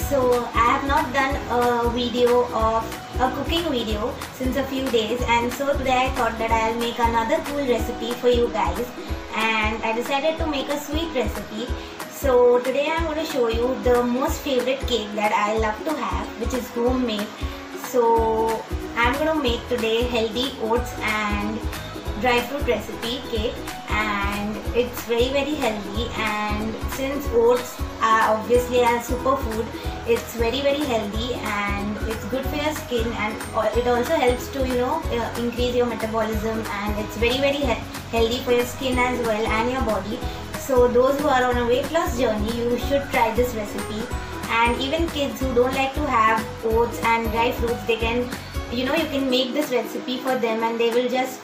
So I have not done a video of a cooking video since a few days, and so today I thought that I'll make another cool recipe for you guys, and I decided to make a sweet recipe. So today I'm going to show you the most favorite cake that I love to have, which is homemade. So I'm going to make today healthy oats and dry fruit recipe cake, and it's very healthy. And since oats are obviously a superfood, it's very healthy and it's good for your skin, and it also helps to increase your metabolism, and it's very healthy for your skin as well and your body. So those who are on a weight loss journey, you should try this recipe. And even kids who don't like to have oats and dry fruits, they can you can make this recipe for them, and they will just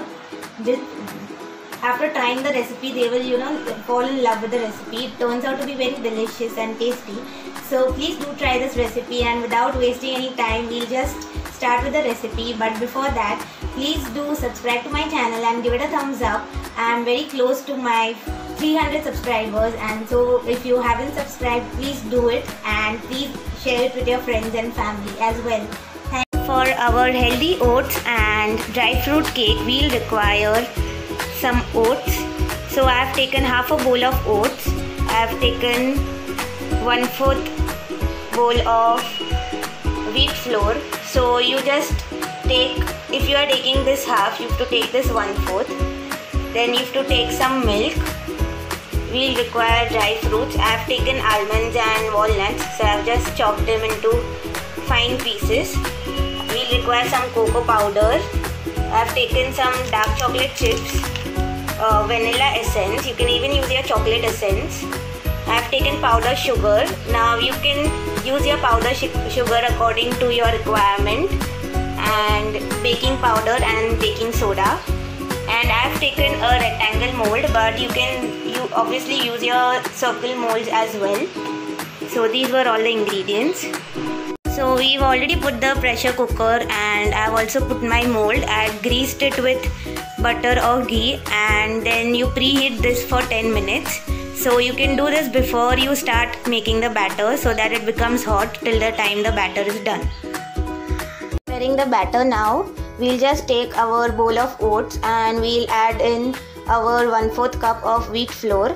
after trying the recipe, they will fall in love with the recipe. It turns out to be very delicious and tasty. So please do try this recipe, and without wasting any time, we'll just start with the recipe. But before that, please do subscribe to my channel and give it a thumbs up. I'm very close to my 300 subscribers, and so if you haven't subscribed, please do it, and please share it with your friends and family as well. For our healthy oats and dry fruit cake, we'll require some oats. So I have taken half a bowl of oats. I have taken 1/4 bowl of wheat flour. So you just take, if you are taking this half, you have to take this 1/4. Then you have to take some milk. We'll require dry fruits. I have taken almonds and walnuts, so I have just chopped them into fine pieces. We'll require some cocoa powder. I have taken some dark chocolate chips, vanilla essence. You can even use your chocolate essence. I have taken powdered sugar. Now you can use your powdered sugar according to your requirement, and baking powder and baking soda. And I have taken a rectangle mold, but you obviously use your circle molds as well. So these were all the ingredients. So we've already put the pressure cooker, and I've also put my mold. I've greased it with butter or ghee, and then you preheat this for 10 minutes. So you can do this before you start making the batter, so that it becomes hot till the time the batter is done. Preparing the batter now, we'll just take our bowl of oats and we'll add in our 1/4 cup of wheat flour.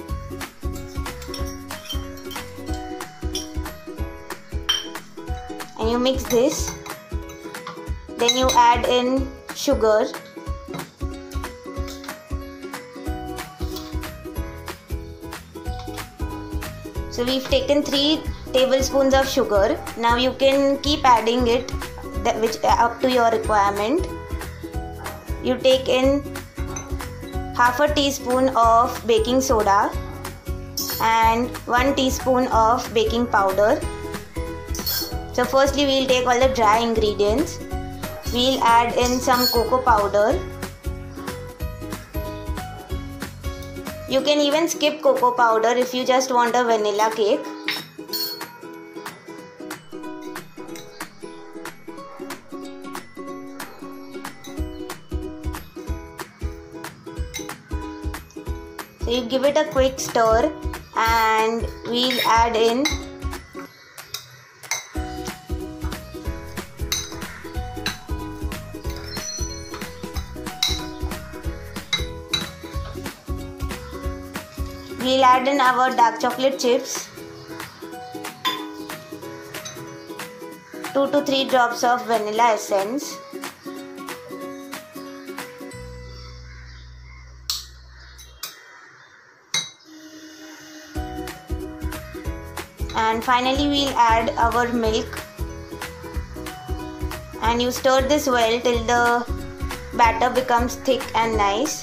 And you mix this. Then you add in sugar. So we've taken 3 tablespoons of sugar. Now you can keep adding it up to your requirement. You take in half a teaspoon of baking soda and 1 teaspoon of baking powder. So firstly, we'll take all the dry ingredients. We'll add in some cocoa powder. You can even skip cocoa powder if you just want a vanilla cake. So you give it a quick stir, and we'll add in our dark chocolate chips, 2 to 3 drops of vanilla essence, and finally we'll add our milk, and you stir this well till the batter becomes thick and nice.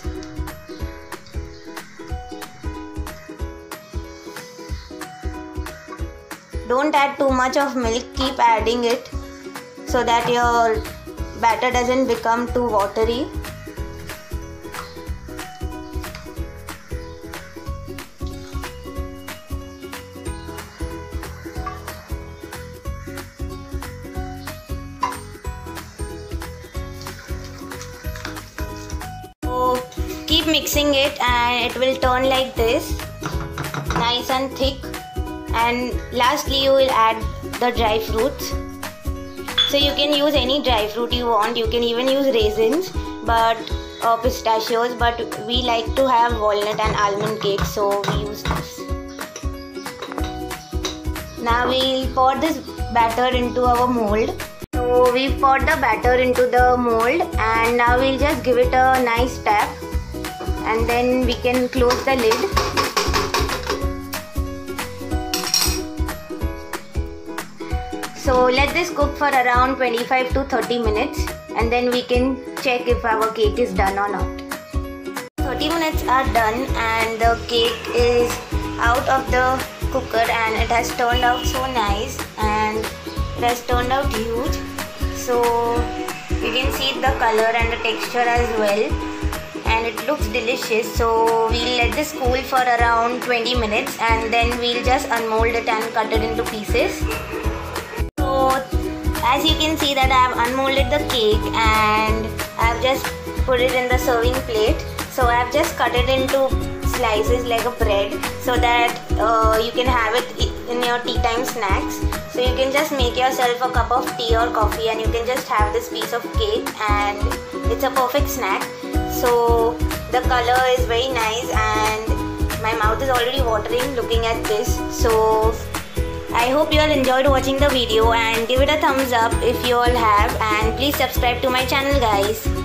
Don't add too much of milk, keep adding it so that your batter doesn't become too watery. So keep mixing it, and it will turn like this, nice and thick. And lastly you will add the dry fruits. So you can use any dry fruit you want. You can even use raisins or pistachios, but we like to have walnut and almond cake, so we use this. Now we'll pour this batter into our mold. So we've poured the batter into the mold, and now we'll just give it a nice tap, and then we can close the lid. So let this cook for around 25 to 30 minutes, and then we can check if our cake is done or not. 30 minutes are done and the cake is out of the cooker, and it has turned out so nice and it has turned out huge. So you can see the color and the texture as well, and it looks delicious. So we'll let this cool for around 20 minutes, and then we'll just unmold it and cut it into pieces. So as you can see that I have unmolded the cake and I have just put it in the serving plate. So I have just cut it into slices like a bread, so that you can have it in your tea time snacks. So you can just make yourself a cup of tea or coffee, and you can just have this piece of cake, and it's a perfect snack. So the color is very nice and my mouth is already watering looking at this. So I hope you all enjoyed watching the video, and give it a thumbs up if you all have, and please subscribe to my channel guys.